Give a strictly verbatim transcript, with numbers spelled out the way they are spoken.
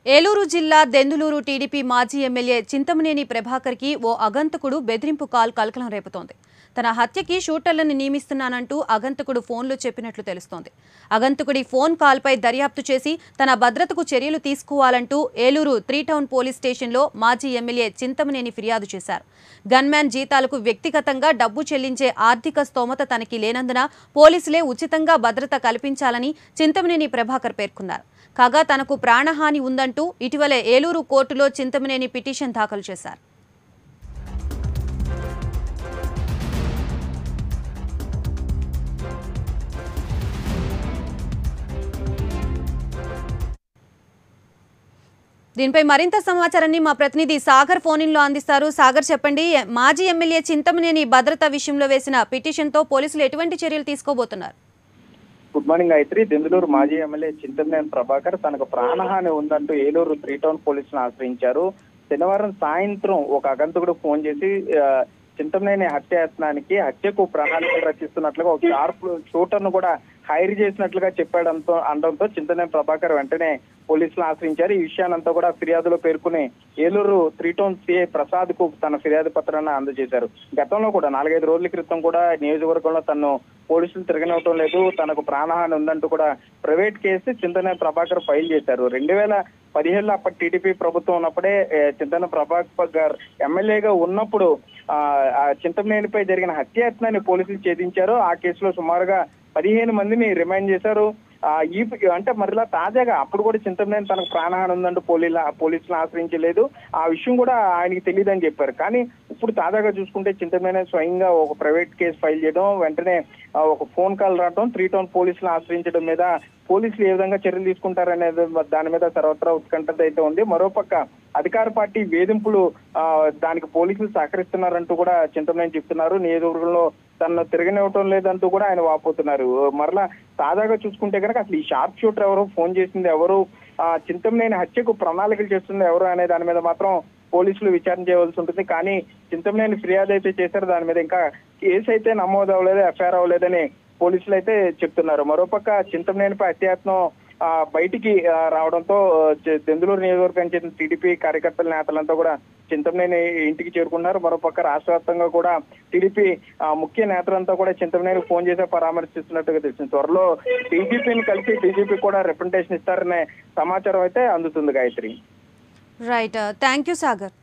ఏలూరు జిల్లా దెందులూరు టీడీపీ మాజీ ఎమ్మెల్యే చింతమనేని ప్రభాకర్కి ఓ అగంతకుడు బెదిరింపు కాల్ కలకలం రేపుతోంది. తన హత్యకి షూటర్లను నియమిస్తున్నానంటూ అగంతకుడు ఫోన్లో చెప్పినట్లు తెలుస్తోంది. అగంతకుడి ఫోన్ కాల్పై దర్యాప్తు చేసి తన భద్రతకు చర్యలు తీసుకోవాలంటూ ఏలూరు త్రీ టౌన్ పోలీస్ స్టేషన్లో మాజీ ఎమ్మెల్యే చింతమనేని ఫిర్యాదు చేశారు. గన్మ్యాన్ జీతాలకు వ్యక్తిగతంగా డబ్బు చెల్లించే ఆర్థిక స్తోమత తనకి లేనందున పోలీసులే ఉచితంగా భద్రత కల్పించాలని చింతమనేని ప్రభాకర్ పేర్కొన్నారు. కాగా తనకు ప్రాణహాని ఉందంటూ ఇటీవలే ఏలూరు కోర్టులో చింతమనేని పిటిషన్ దాఖలు చేశారు. దీనిపై మరింత సమాచారాన్ని మా ప్రతినిధి సాగర్ ఫోన్ ఇన్ లో అందిస్తారు. సాగర్, చెప్పండి, మాజీ ఎమ్మెల్యే చింతమనేని భద్రత విషయంలో వేసిన పిటిషన్ తో పోలీసులు ఎటువంటి చర్యలు తీసుకోబోతున్నారు? Good morning Gayatri. దెందులూరు మాజీ ఎమ్మెల్యే చింతమనేని ప్రభాకర్ తనకు ప్రాణహాని ఉందంటూ ఏలూరు త్రీ టౌన్ పోలీసులను ఆశ్రయించారు. శనివారం సాయంత్రం ఒక అగంతకుడు ఫోన్ చేసి చింతమనేని హత్యాయత్నానికి హత్యకు ప్రణాళికలు రచిస్తున్నట్లుగా ఒక షార్ప్ షూటర్ ను కూడా హైర్ చేసినట్లుగా చెప్పాడంతో అనడంతో చింతమనేని ప్రభాకర్ వెంటనే పోలీసులను ఆశ్రయించారు. ఈ విషయానంతా కూడా ఫిర్యాదులో పేర్కొని Eluru three town CI Prasad కు తన ఫిర్యాదు పత్రాన్ని అందజేశారు. గతంలో కూడా నాలుగైదు రోజుల క్రితం కూడా నియోజకవర్గంలో తను పోలీసులు తిరగనివ్వటం లేదు, తనకు ప్రాణహాని ఉందంటూ కూడా private case Chintamaneni Prabhakar file చేశారు. రెండు వేల పదిహేడులో అప్పటి టీడీపీ ప్రభుత్వం ఉన్నప్పుడే చింతమనేని ప్రభాకర్ ఎమ్మెల్యేగా ఉన్నప్పుడు ఆ చింతమనేనిపై జరిగిన హత్యాయత్నాన్ని పోలీసులు ఛేదించారు. ఆ కేసులో సుమారుగా పదిహేను మందిని రిమైండ్ చేశారు. ఈ అంటే మరలా తాజాగా అప్పుడు కూడా చింతమనేని తనకు ప్రాణహాని ఉందంటూ పోలీల పోలీసులను ఆశ్రయించలేదు, ఆ విషయం కూడా ఆయనకి తెలియదని చెప్పారు. కానీ ఇప్పుడు తాజాగా చూసుకుంటే చింతమనేని స్వయంగా ఒక ప్రైవేట్ కేసు ఫైల్ చేయడం, వెంటనే ఒక ఫోన్ కాల్ రావడం, త్రీ టౌన్ పోలీసులను ఆశ్రయించడం మీద పోలీసులు ఏ విధంగా చర్యలు తీసుకుంటారనేది దాని మీద సర్వత్రా ఉత్కంఠత అయితే ఉంది. మరోపక్క అధికార పార్టీ వేధింపులు ఆ దానికి పోలీసులు సహకరిస్తున్నారంటూ కూడా చింతమనేని చెప్తున్నారు. నియోజకవర్గంలో తనను తిరగనివ్వటం లేదంటూ కూడా ఆయన వాపోతున్నారు. మరలా తాజాగా చూసుకుంటే కనుక అసలు ఈ షార్ప్ షూటర్ ఎవరు, ఫోన్ చేసింది ఎవరు, ఆ చింతమనేని హత్యకు ప్రణాళికలు చేస్తుంది ఎవరు అనే దాని మీద మాత్రం పోలీసులు విచారణ చేయవలసి ఉంటుంది. కానీ చింతమనేని ఫిర్యాదు అయితే చేశారు, దాని మీద ఇంకా కేసు అయితే నమోదు అవ్వలేదు, ఎఫ్ఐఆర్ అవ్వలేదని పోలీసులు అయితే చెప్తున్నారు. మరోపక్క చింతమనేనిపై హత్యాయత్నం ఆ బయటికి రావడంతో దెందులూరు నియోజకవర్గానికి చెందిన టీడీపీ కార్యకర్తల నేతలంతా కూడా చింతమనేని ఇంటికి చేరుకున్నారు. మరోపక్క రాష్ట్ర వ్యాప్తంగా కూడా టీడీపీ ముఖ్య నేతలంతా కూడా చింతమనేని ఫోన్ చేసి పరామర్శిస్తున్నట్టుగా తెలిసింది. త్వరలో టీడీపీని కలిసి టీడీపీ కూడా రిప్రజెంటేషన్ ఇస్తారనే సమాచారం అయితే అందుతుంది Gayatri. Right, thank you Sagar.